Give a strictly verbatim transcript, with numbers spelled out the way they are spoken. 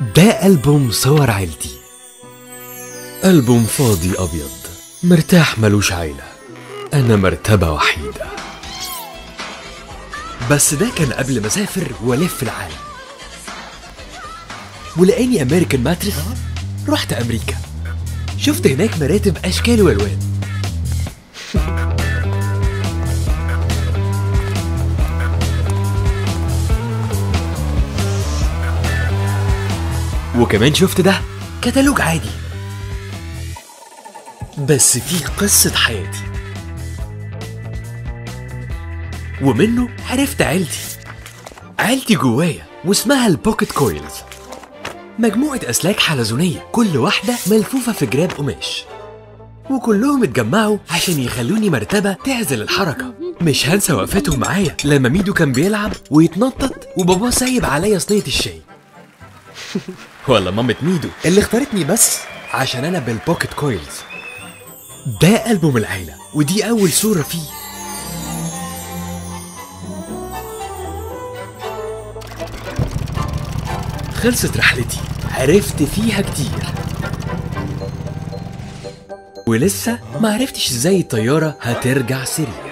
ده ألبوم صور عيلتي، ألبوم فاضي أبيض مرتاح ملوش عيلة، أنا مرتبة وحيدة. بس ده كان قبل ما أسافر وألف العالم، ولقاني أمريكان ماتريس رحت أمريكا، شفت هناك مراتب أشكال وألوان. وكمان شفت ده كتالوج عادي، بس فيه قصة حياتي، ومنه عرفت عيلتي. عيلتي جوايا واسمها البوكيت كويلز، مجموعة أسلاك حلزونية كل واحدة ملفوفة في جراب قماش، وكلهم اتجمعوا عشان يخلوني مرتبة تعزل الحركة. مش هنسى وقفتهم معايا لما ميدو كان بيلعب ويتنطط وبابا سايب عليا صينية الشاي ولا مامة ميدو اللي اختارتني بس عشان أنا بالبوكيت كويلز. ده ألبوم العيلة، ودي أول صورة فيه. خلصت رحلتي، عرفت فيها كتير، ولسه ما عرفتش ازاي الطيارة هترجع سريع.